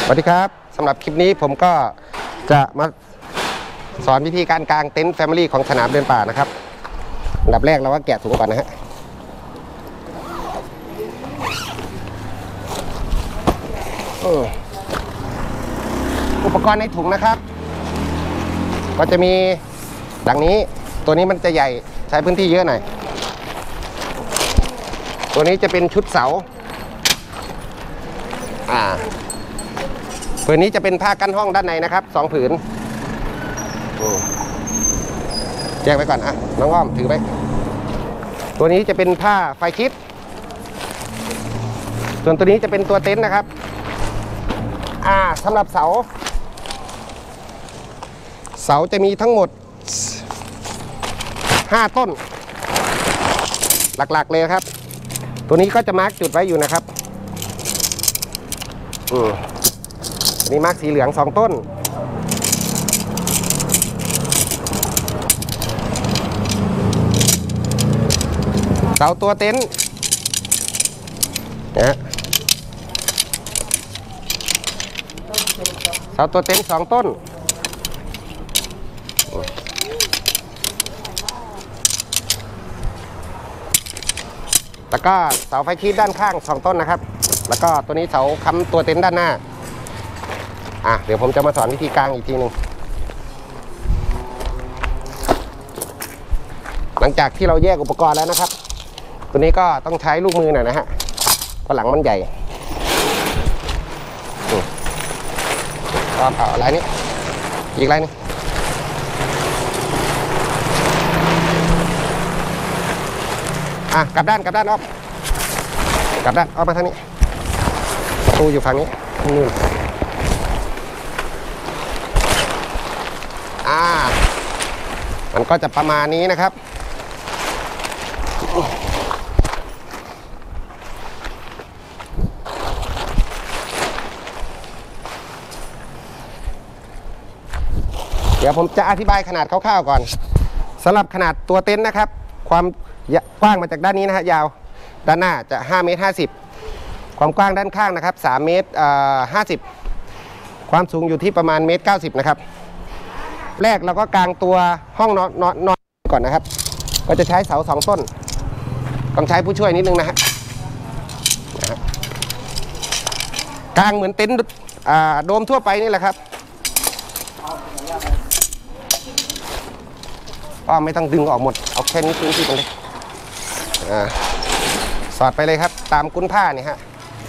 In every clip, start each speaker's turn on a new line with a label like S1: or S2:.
S1: วัสดีครับสำหรับคลิปนี้ผมก็จะมาสอนวิธีการกางเต็นท์แฟมิลี่ของสนามเดินป่านะครับอันดับแรกเราก็แกะถุงก่อนนะฮะอุปกรณ์ในถุงนะครับก็จะมีดังนี้ตัวนี้มันจะใหญ่ใช้พื้นที่เยอะหน่อยตัวนี้จะเป็นชุดเสาผืนนี้จะเป็นผ้ากั้นห้องด้านในนะครับ2 ผืนแยกไว้ก่อนน้องอ้อมถือไว้ตัวนี้จะเป็นผ้าไฟชิดส่วนตัวนี้จะเป็นตัวเต็นท์นะครับสำหรับเสาจะมีทั้งหมด5 ต้นหลักๆเลยครับตัวนี้ก็จะมาร์กจุดไว้อยู่นะครับมีมาร์กสีเหลือง2 ต้นเสาตัวเต็นท์นะเสาตัวเต็นท์2 ต้นแล้วก็เสาไฟชีทด้านข้าง2 ต้นนะครับแล้วก็ตัวนี้เสาค้ำตัวเต็นท์ด้านหน้าเดี๋ยวผมจะมาสอนวิธีกางอีกทีหนึ่งหลังจากที่เราแยกอุปกรณ์แล้วนะครับตัวนี้ก็ต้องใช้ลูกมือหน่อยนะฮะเพราะหลังมันใหญ่ก็เผาอะไรนี้อีกอะไรนึงกลับด้านอ้อมกลับด้านอ้อมมาทางนี้ประตูอยู่ฝั่งนี้นู่นมันก็จะประมาณนี้นะครับเดี๋ยวผมจะอธิบายขนาดคร่าวๆก่อนสำหรับขนาดตัวเต็นท์นะครับความกว้างมาจากด้านนี้นะฮะยาวด้านหน้าจะ5 เมตร 50ความกว้างด้านข้างนะครับ3 เมตร 50ความสูงอยู่ที่ประมาณ1 เมตร 90นะครับแรกเราก็กางตัวห้องนอนก่อนนะครับก็จะใช้เสา2 ต้นต้องใช้ผู้ช่วยนิดนึงนะฮะกางเหมือนเต็นท์โดมทั่วไปนี่แหละครับก็ไม่ต้องดึงออกหมดเอาแค่นี้พื้นที่ตรงนี้สอดไปเลยครับตามกุ้นผ้านี่ฮะ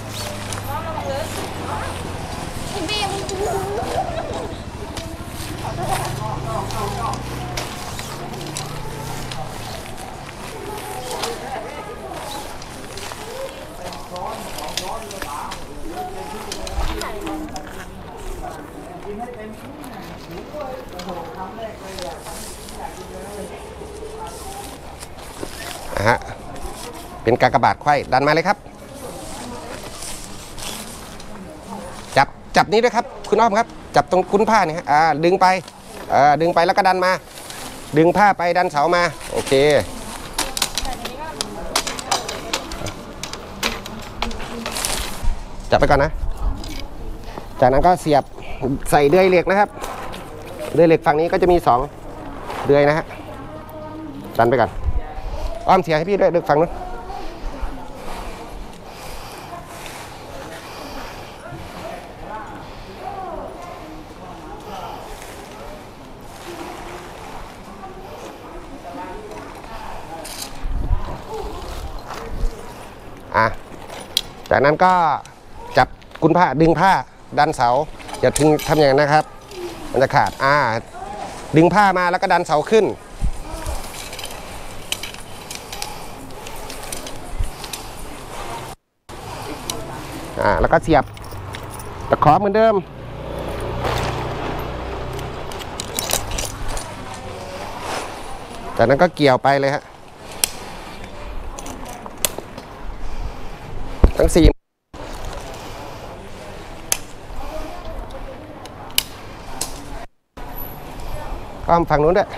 S1: เป็นกากบาทไขว้ดันมาเลยครับจับนี้ด้วยครับคุณอ้อมครับจับตรงกุ้นผ้านี่ฮะดึงไปแล้วก็ดันมาดึงผ้าไปดันเสามาโอเคจับไปก่อนนะจากนั้นก็เสียบใส่เดือยเหล็กนะครับเดือยเหล็กฝั่งนี้ก็จะมี2 เดือยนะฮะดันไปก่อนอ้อมเสียให้พี่ด้วยดึงฝั่งนู้นจากนั้นก็จับกุ้นผ้าดึงผ้าดันเสาอย่าทำอย่างนั้นนะครับมันจะขาดดึงผ้ามาแล้วก็ดันเสาขึ้นแล้วก็เสียบตะขอเหมือนเดิมจากนั้นก็เกี่ยวไปเลยฮะทั้ง4อ้อมฝั่งนู้นด้วย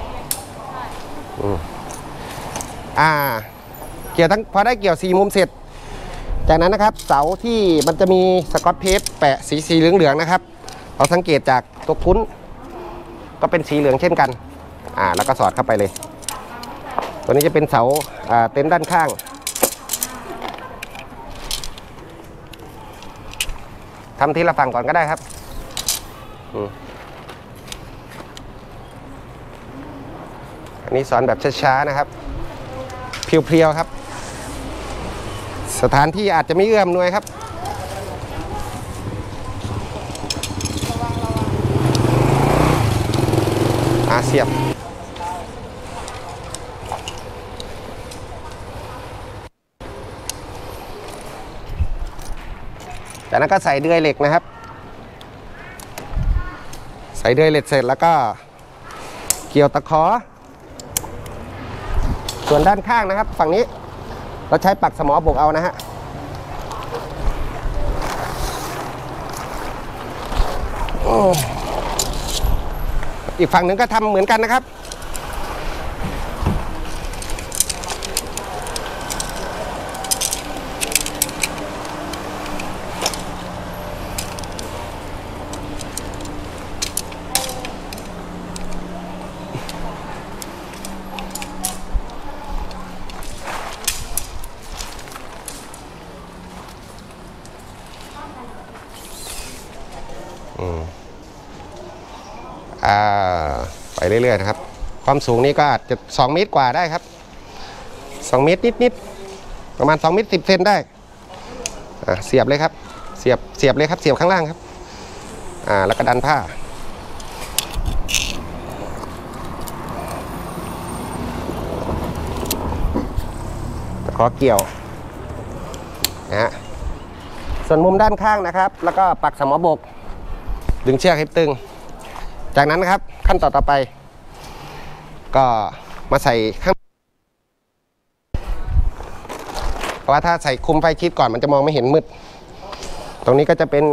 S1: เกี่ยวทั้งพอได้เกี่ยว4 มุมเสร็จจากนั้นนะครับเสาที่มันจะมีสกอตเทปแปะสีเหลืองๆนะครับเราสังเกตจากตัวคุ้นก็เป็นสีเหลืองเช่นกันแล้วก็สอดเข้าไปเลยตัวนี้จะเป็นเสาเต็นท์ด้านข้างทำทีละฝั่งก่อนก็ได้ครับอันนี้สอนแบบช้าๆนะครับเพียวๆครับสถานที่อาจจะไม่เอื้อมหน่วยครับเสียบจากนั้นก็ใส่เดือยเหล็กนะครับใส่เดือยเหล็กเสร็จแล้วก็เกี่ยวตะขอส่วนด้านข้างนะครับฝั่งนี้เราใช้ปักสมอบกเอานะฮะอีกฝั่งหนึ่งก็ทำเหมือนกันนะครับไปเรื่อยๆนะครับความสูงนี้ก็อาจจะ2 เมตรกว่าได้ครับ2 เมตรนิดๆประมาณ2 เมตร 10 เซนได้เสียบเลยครับเสียบเลยครับเสียบข้างล่างครับแล้วก็ดันผ้าตะขอเกี่ยวนะฮะส่วนมุมด้านข้างนะครับแล้วก็ปักสมอบกดึงเชือกให้ตึงจากนั้นนะครับขั้นตอนต่อไปก็มาใส่ข้างเพราะว่าถ้าใส่คุมไฟชิดก่อนมันจะมองไม่เห็นมืดตรงนี้ก็จะเป็น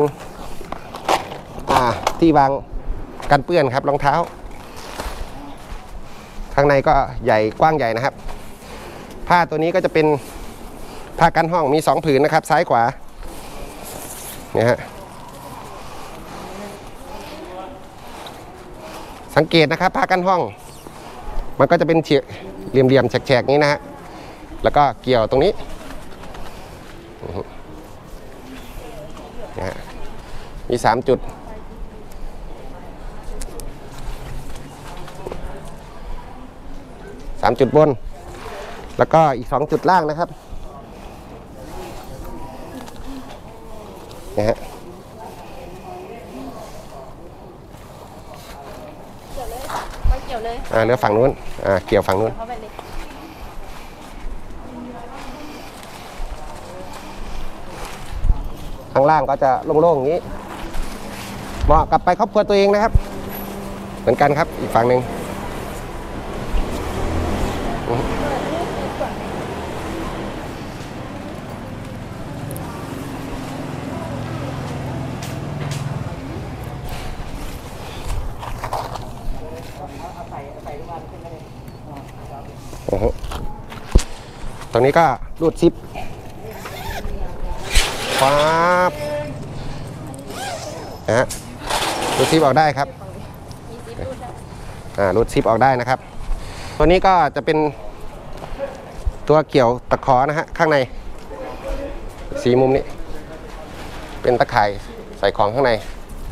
S1: ที่วางกันเปื้อนครับรองเท้าข้างในก็ใหญ่กว้างใหญ่นะครับผ้าตัวนี้ก็จะเป็นผ้ากันห้องมี2 ผืนนะครับซ้ายขวาเนี่ยฮะสังเกตนะครับผ้ากันห้องมันก็จะเป็นเหลี่ยมๆแฉกๆนี้นะฮะแล้วก็เกี่ยวตรงนี้นะฮะมี3 จุด3 จุดบนแล้วก็อีก2 จุดล่างนะครับนะฮะเกี่ยวเลยเรือฝั่งนู้นเกี่ยวฝั่งนู้นข้างล่างก็จะโล่งๆอย่างนี้เหมาะกับไปครอบครัวตัวเองนะครับเหมือนกันครับอีกฝั่งหนึ่งตรงนี้ก็รูดซิปปั๊บนะฮะรูดซิปออกได้ครับรูดซิปออกได้นะครับตัวนี้ก็จะเป็นตัวเกี่ยวตะขอนะฮะข้างในสีมุมนี้เป็นตะข่ายใส่ของข้างใน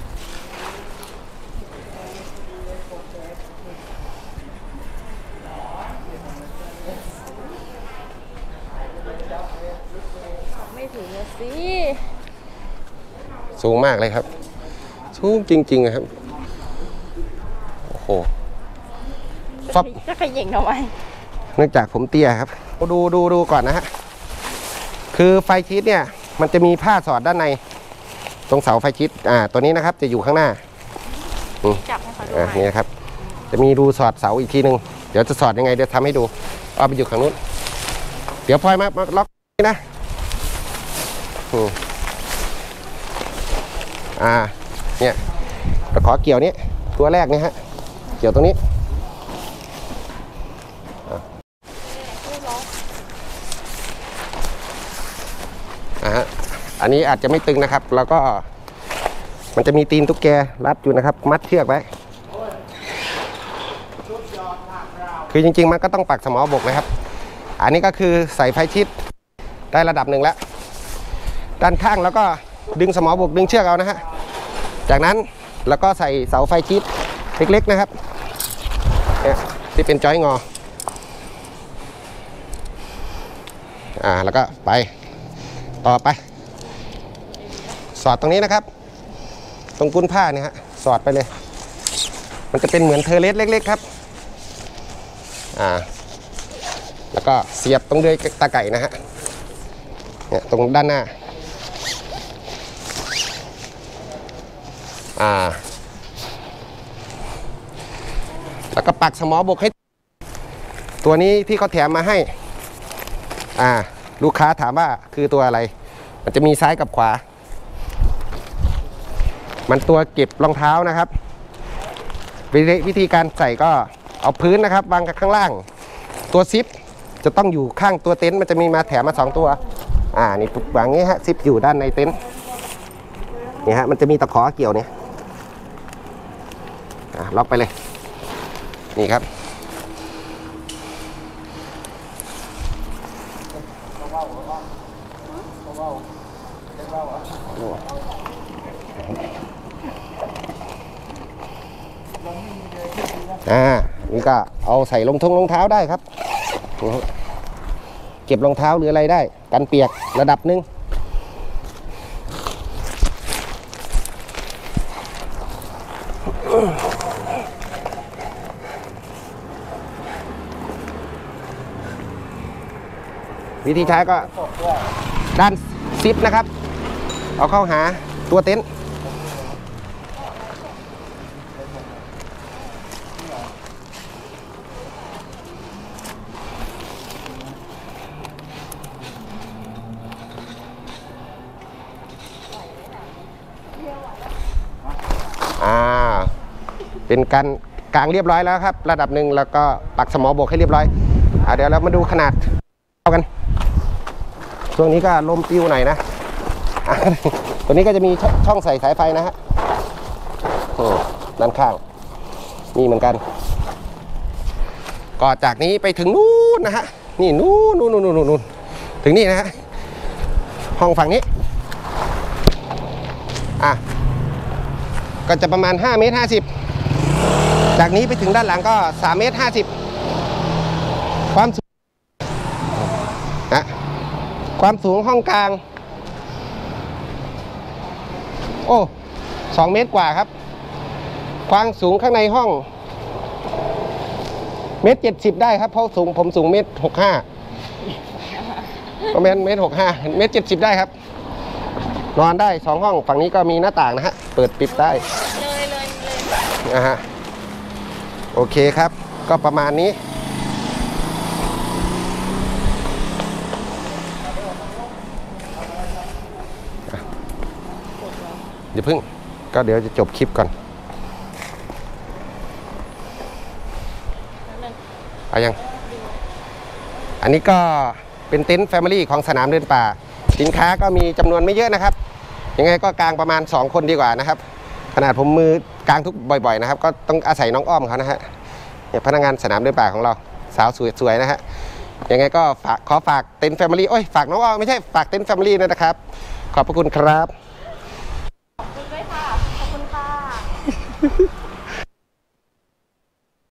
S1: สูงมากเลยครับสูงจริงๆนะครับโอ้โหฟับจะขยิงทำไมเนื่องจากผมเตี้ยครับดูก่อนนะฮะคือไฟชิดเนี่ยมันจะมีผ้าสอดด้านในตรงเสาไฟชิดตัวนี้นะครับจะอยู่ข้างหน้าจับให้เขาดูนี่นะครับจะมีรูสอดเสาอีกทีนึงเดี๋ยวจะสอดยังไงเดี๋ยวทำให้ดูเอาไปอยู่ข้างนู้นเดี๋ยวพลอยมาล็อกนี่นะเนี่ยตะขอเกี่ยวนี้ตัวแรกนี่ฮะเกี่ยวตรงนี้นนี้อาจจะไม่ตึงนะครับแล้วก็มันจะมีตีนตุ๊กแกรัดอยู่นะครับมัดเชือกไว้คือจริงๆมันก็ต้องปักสมอบกนะครับอันนี้ก็คือใส่ไฟชิดได้ระดับหนึ่งแล้วด้านข้างแล้วก็ดึงสมอบกดึงเชือกเอานะฮะจากนั้นแล้วก็ใส่เสาไฟชิดเล็กๆนะครับเนี่ยที่เป็นจอยงอแล้วก็ไปต่อไปสอดตรงนี้นะครับตรงกุ้นผ้าเนี่ยฮะสอดไปเลยมันจะเป็นเหมือนเทอร์เลสเล็กๆครับแล้วก็เสียบตรงเดือยตาไก่นะฮะเนี่ยตรงด้านหน้าแล้วก็ปักสมอบกให้ตัวนี้ที่เขาแถมมาให้ลูกค้าถามว่าคือตัวอะไรมันจะมีซ้ายกับขวามันตัวเก็บรองเท้านะครับวิธีการใส่ก็เอาพื้นนะครับวางกับข้างล่างตัวซิปจะต้องอยู่ข้างตัวเต็นท์มันจะมีมาแถมมา2ตัวนี่วางงี้ฮะซิปอยู่ด้านในเต็นท์นี่ฮะมันจะมีตะขอเกี่ยวเนี่ยล็อกไปเลยนี่ครับนี่ก็เอาใส่รองเท้าได้ครับเก็บรองเท้าหรืออะไรได้กันเปียกระดับหนึ่งวิธีใช้ก็ด้านซิปนะครับเอาเข้าหาตัวเต็นท์เป็นการกลางเรียบร้อยแล้วครับระดับหนึ่งแล้วก็ปักสมอบกให้เรียบร้อยเดี๋ยวเรามาดูขนาดกันช่วงนี้ก็ลมปิวหน่อยนะตัวนี้ก็จะมีช่องใส่สายไฟนะฮะด้านข้างนี่เหมือนกันก็จากนี้ไปถึงนู้นนะฮะนี่นู้นถึงนี่นะฮะห้องฝั่งนี้ก็จะประมาณ5 เมตร 50จากนี้ไปถึงด้านหลังก็3 เมตร 50ความสูงความสูงห้องกลาง2 เมตรกว่าครับความสูงข้างในห้อง1.70 ได้ครับเพราะผมสูง1.65 ประมาณ1.65 1.70 ได้ครับนอนได้2 ห้องฝั่งนี้ก็มีหน้าต่างนะฮะเปิดปิดได้เลยโอเคครับก็ประมาณนี้อย่าพึ่งก็เดี๋ยวจะจบคลิปก่อนยังอันนี้ก็เป็นเต็นท์แฟมิลี่ของสนามเดินป่าสินค้าก็มีจำนวนไม่เยอะนะครับยังไงก็กางประมาณ2 คนดีกว่านะครับขนาดผมมือกางทุกบ่อยๆนะครับก็ต้องอาศัยน้องอ้อมเขานะฮะเนี่ยพนักงานสนามเดินป่าของเราสาวสวยๆนะฮะยังไงก็ขอฝากเต็นท์แฟมิลี่ฝากน้องอ้อมไม่ใช่ฝากเต็นท์แฟมิลี่นะครับขอบพระคุณครับ
S2: ขอบคุณด้วยค่ะขอบคุณค่ะ